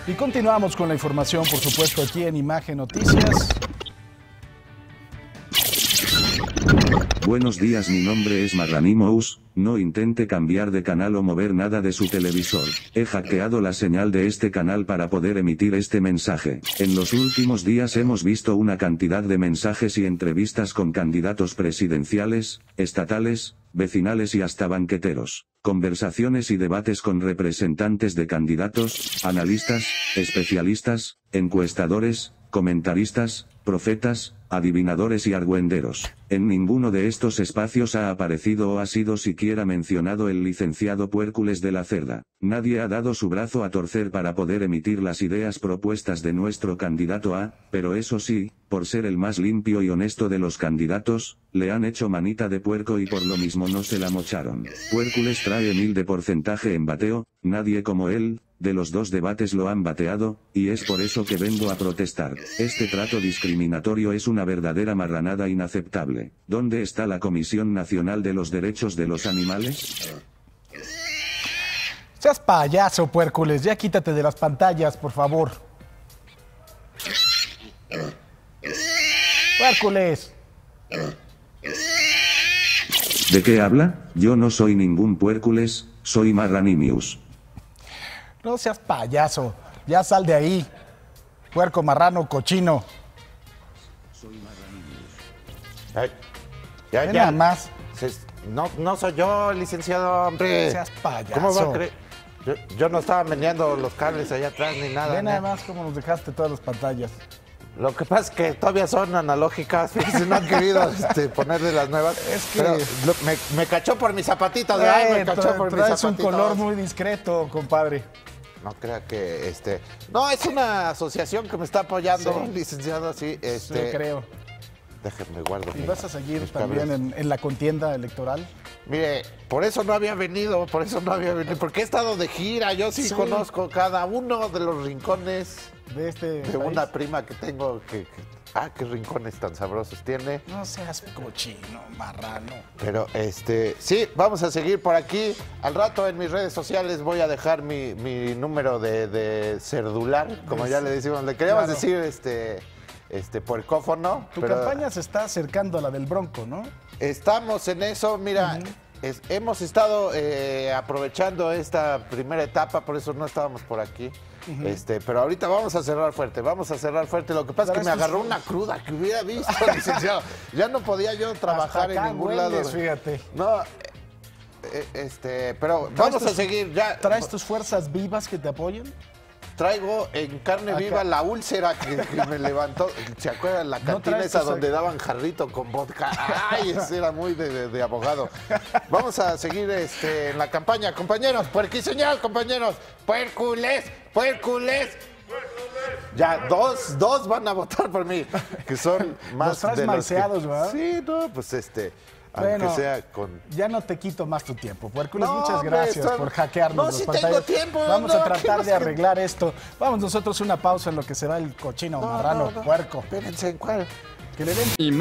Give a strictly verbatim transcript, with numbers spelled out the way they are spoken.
Y continuamos con la información, por supuesto, aquí en Imagen Noticias. Buenos días, mi nombre es Marranimous. No intente cambiar de canal o mover nada de su televisor. He hackeado la señal de este canal para poder emitir este mensaje. En los últimos días hemos visto una cantidad de mensajes y entrevistas con candidatos presidenciales, estatales, vecinales y hasta banqueteros. Conversaciones y debates con representantes de candidatos, analistas, especialistas, encuestadores, comentaristas, profetas, adivinadores y argüenderos. En ninguno de estos espacios ha aparecido o ha sido siquiera mencionado el licenciado Puércules de la Cerda. Nadie ha dado su brazo a torcer para poder emitir las ideas propuestas de nuestro candidato A, pero eso sí, por ser el más limpio y honesto de los candidatos, le han hecho manita de puerco y por lo mismo no se la mocharon. Puércules trae mil de porcentaje en bateo, nadie como él. De los dos debates lo han bateado, y es por eso que vengo a protestar. Este trato discriminatorio es una verdadera marranada inaceptable. ¿Dónde está la Comisión Nacional de los Derechos de los Animales? Seas payaso, Puércules, ya quítate de las pantallas, por favor. Puércules. ¿De qué habla? Yo no soy ningún Puércules, soy Marranimous. No seas payaso, ya sal de ahí, puerco, marrano, cochino. Soy Marranimous. Ay, ya, Ve ya. nada más. Se- no, no soy yo, licenciado, hombre. No seas payaso. ¿Cómo va a creer? Yo, yo no estaba meneando los cables allá atrás ni nada. Ve nada ¿no? más cómo nos dejaste todas las pantallas. Lo que pasa es que todavía son analógicas, fíjense, no han querido este, ponerle las nuevas. Es que- Pero lo- me, me cachó por mis zapatitos, de ay, me Eh, cachó tra- por mis traes un zapatitos. color muy discreto, compadre. No crea que este. No, es una asociación que me está apoyando, Sí. licenciado, sí. Este, Sí, creo. Déjenme guardo. ¿Y mi- vas a seguir mis también cables. en, en la contienda electoral? Mire, por eso no había venido, por eso no había venido, porque he estado de gira, yo sí, Sí. conozco cada uno de los rincones De este de país. una prima que tengo que, que- ah, qué rincones tan sabrosos tiene. No seas cochino, marrano. Pero este, sí, vamos a seguir por aquí. Al rato en mis redes sociales voy a dejar mi, mi número de, de celular, como ya le decimos, le queríamos Claro. decir este, este puercófono. Tu pero campaña se está acercando a la del Bronco, ¿no? Estamos en eso, mira. Es- hemos estado eh, aprovechando esta primera etapa, por eso no estábamos por aquí. este, pero ahorita vamos a cerrar fuerte, vamos a cerrar fuerte. Lo que pasa es que me Traes tus- agarró una cruda que hubiera visto, licenciado. Ya no podía yo trabajar Hasta acá en ningún hueles, lado. fíjate. No, eh, eh, este, pero ¿Traes vamos a tus- seguir. Ya ¿Traes tus fuerzas vivas que te apoyen? traigo en carne Acá. viva la úlcera que, que me levantó. ¿Se acuerdan la ¿No cantina traes esa tus- donde daban jarrito con vodka? Ay, ese era muy de, de- de abogado. Vamos a seguir este, en la campaña, compañeros. Puerquiseñal, compañeros. Puércules, puércules. Ya, dos, dos van a votar por mí, que son más Los traes de los maiceados, que... ¿verdad? Sí, no, pues este, Bueno, aunque sea con... Ya no te quito más tu tiempo, Puércules. No, muchas hombre, gracias son- por hackearnos No, las sí pantallas. tengo tiempo, Vamos no, a ¿qué tratar más de que- arreglar esto. Vamos nosotros una pausa en lo que se va el cochino, No, marrano, no, no. puerco. Espérense, ¿en cuál? Que le den